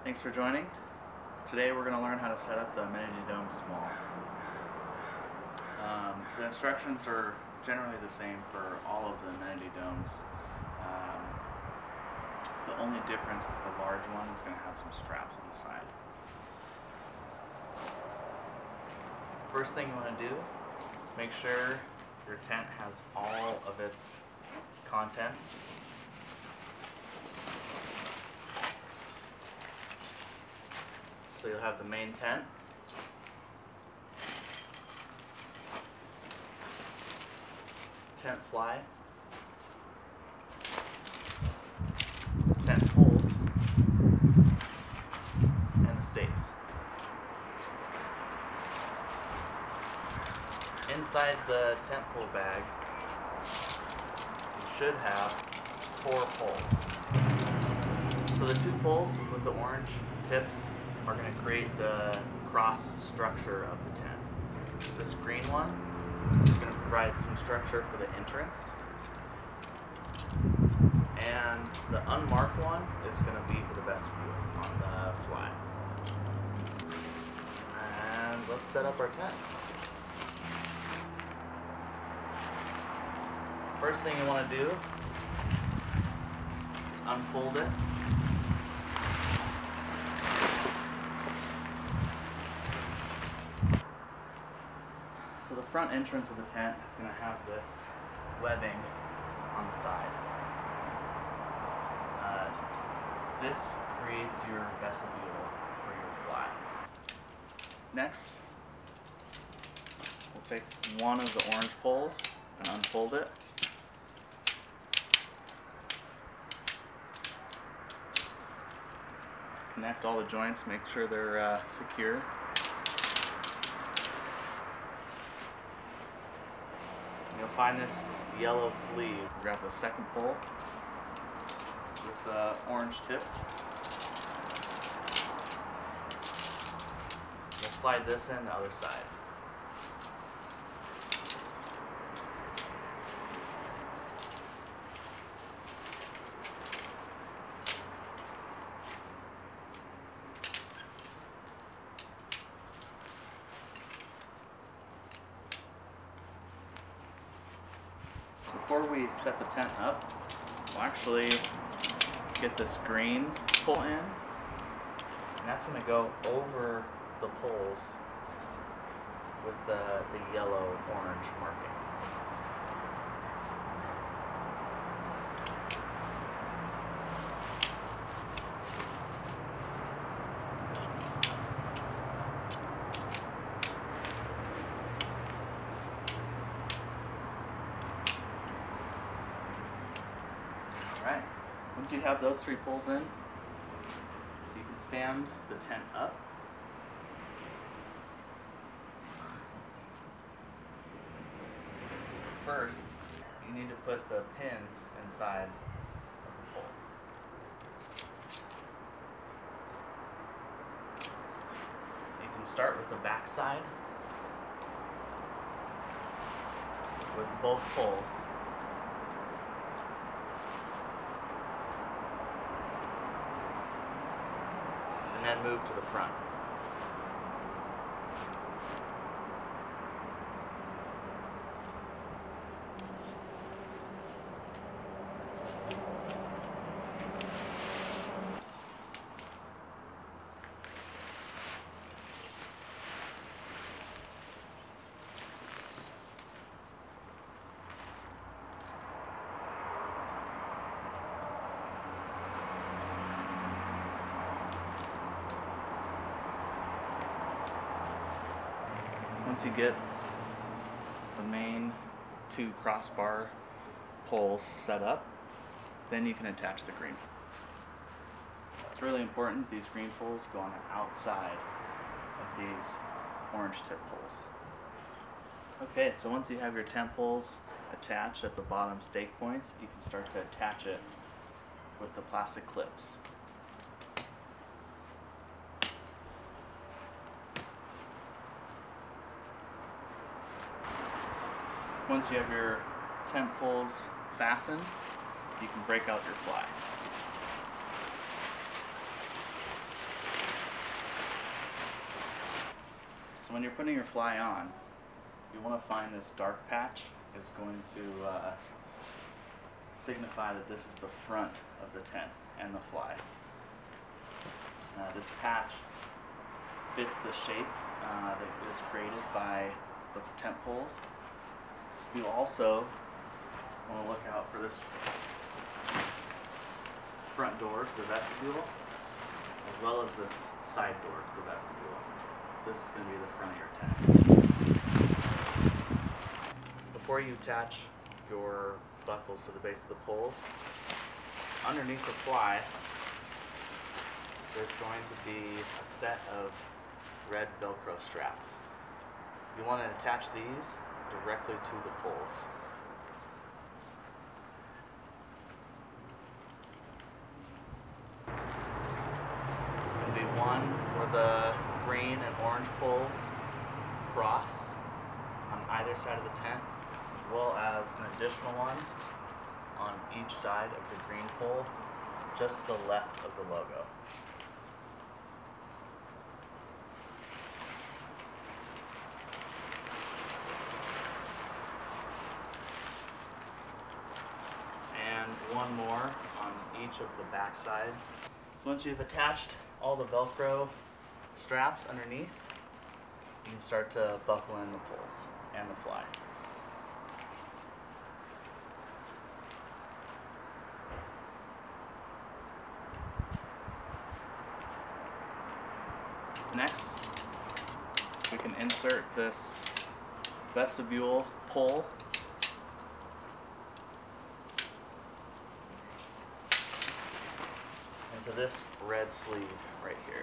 Thanks for joining. Today we're going to learn how to set up the Amenity Dome small. The instructions are generally the same for all of the Amenity Domes. The only difference is the large one is going to have some straps on the side. First thing you want to do is make sure your tent has all of its contents. So you'll have the main tent, tent fly, tent poles, and the stakes. Inside the tent pole bag, you should have 4 poles. So the 2 poles with the orange tips are going to create the cross structure of the tent. This green one is going to provide some structure for the entrance, and the unmarked one is going to be for the vestibule on the fly. And let's set up our tent. First thing you want to do is unfold it. So the front entrance of the tent is going to have this webbing on the side. This creates your vestibule for your fly. Next, we'll take one of the orange poles and unfold it. Connect all the joints, make sure they're secure. You'll find this yellow sleeve. Grab the second pole with the orange tip. We'll slide this in the other side. Before we set the tent up, we'll actually get this green pole in, and that's going to go over the poles with the yellow-orange marking. Alright, once you have those 3 poles in, you can stand the tent up. First, you need to put the pins inside of the pole. You can start with the back side with both poles. And then move to the front. Once you get the main 2 crossbar poles set up, then you can attach the green. It's really important these green poles go on the outside of these orange tip poles. Okay, so once you have your tent poles attached at the bottom stake points, you can start to attach it with the plastic clips. Once you have your tent poles fastened, you can break out your fly. when you're putting your fly on, you want to find this dark patch. Is going to signify that this is the front of the tent and the fly. This patch fits the shape that is created by the tent poles. You also want to look out for this front door to the vestibule, as well as this side door to the vestibule. This is going to be the front of your tent. Before you attach your buckles to the base of the poles, underneath the fly, there's going to be a set of red Velcro straps. You want to attach these directly to the poles. There's going to be one where the green and orange poles cross on either side of the tent, as well as an additional one on each side of the green pole, just to the left of the logo. And one more on each of the back sides. So once you've attached all the Velcro straps underneath, you can start to buckle in the poles and the fly. Next, we can insert this vestibule pole into this red sleeve right here.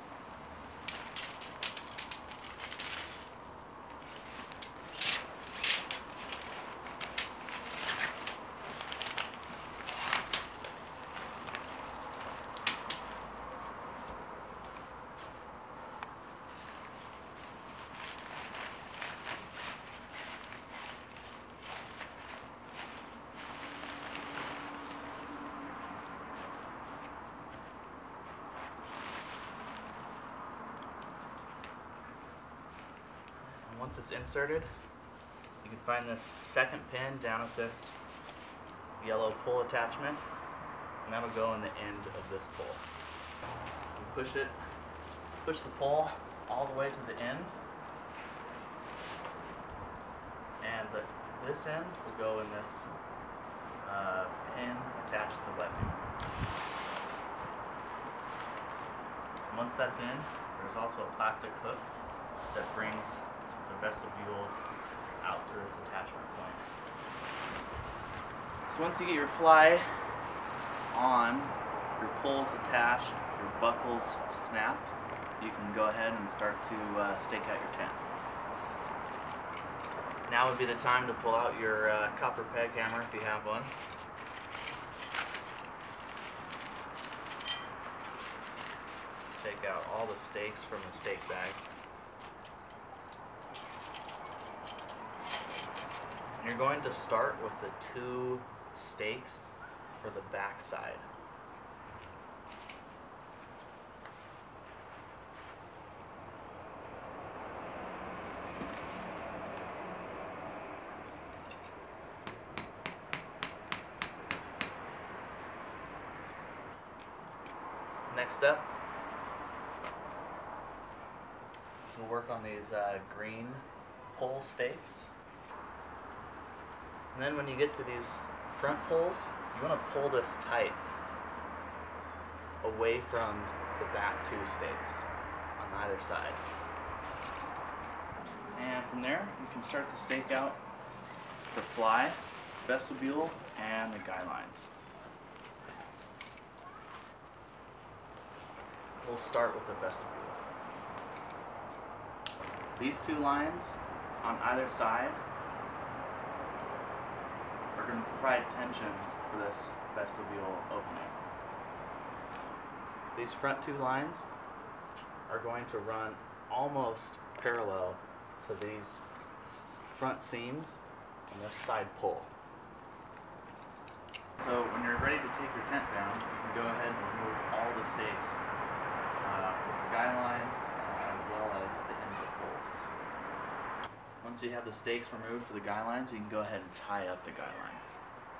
Once it's inserted, you can find this second pin down at this yellow pull attachment, and that'll go in the end of this pole. You push the pole all the way to the end, and this end will go in this pin attached to the webbing. Once that's in, there's also a plastic hook that brings the vestibule out to this attachment point. So once you get your fly on, your poles attached, your buckles snapped, you can go ahead and start to stake out your tent. Now would be the time to pull out your copper peg hammer if you have one. Take out all the stakes from the stake bag. And you're going to start with the 2 stakes for the back side. Next up, we'll work on these green pole stakes. And then when you get to these front poles, you want to pull this tight away from the back 2 stakes on either side. And from there, you can start to stake out the fly, vestibule, and the guy lines. We'll start with the vestibule. These 2 lines on either side are going to provide tension for this vestibule opening. These front 2 lines are going to run almost parallel to these front seams on this side pole. So when you're ready to take your tent down, you can go ahead and remove all the stakes with the guy lines as well as the end of the poles. Once you have the stakes removed for the guy lines, you can go ahead and tie up the guy lines.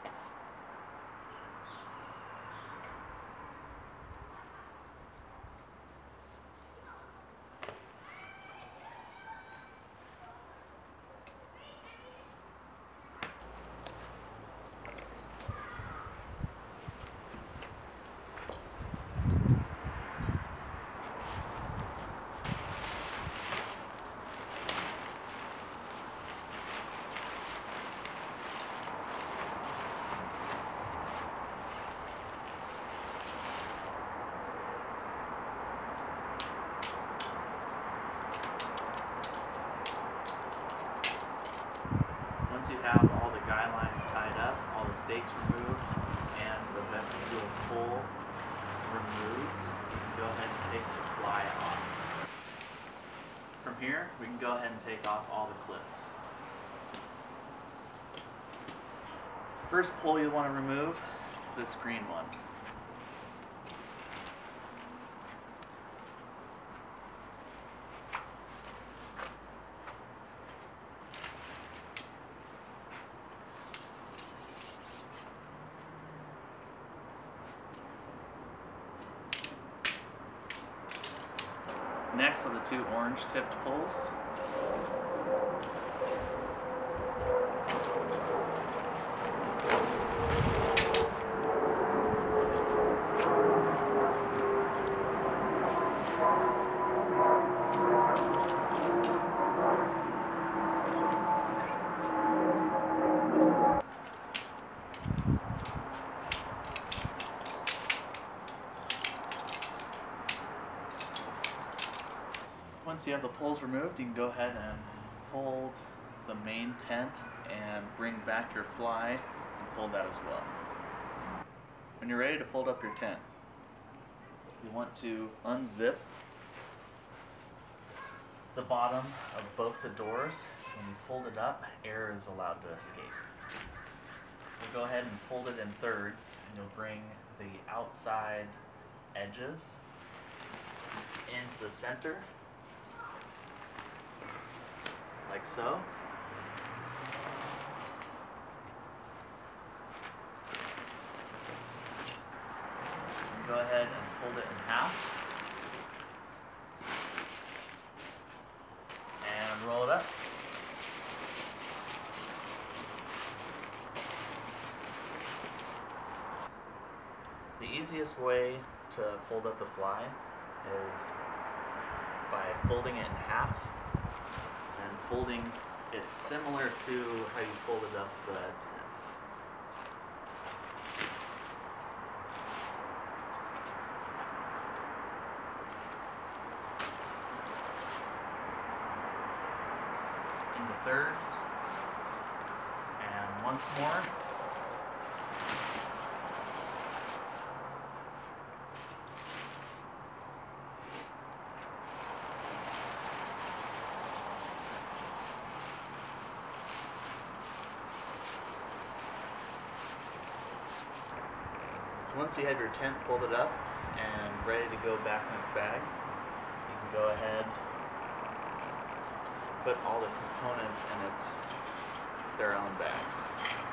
Once you have all the guy lines tied up, all the stakes removed, and the vestibule pole removed, you can go ahead and take the fly off. From here, we can go ahead and take off all the clips. The first pole you want to remove is this green one. Next are the two orange tipped poles. Once you have the poles removed, you can go ahead and fold the main tent and bring back your fly and fold that as well. When you're ready to fold up your tent, you want to unzip the bottom of both the doors, so when you fold it up, air is allowed to escape. So we'll go ahead and fold it in thirds, and you'll bring the outside edges into the center, like so. And go ahead and fold it in half and roll it up. The easiest way to fold up the fly is by folding it in half and folding it similar to how you folded up the tent. Into thirds, and once more. So once you have your tent folded up and ready to go back in its bag, you can go ahead, put all the components in their own bags.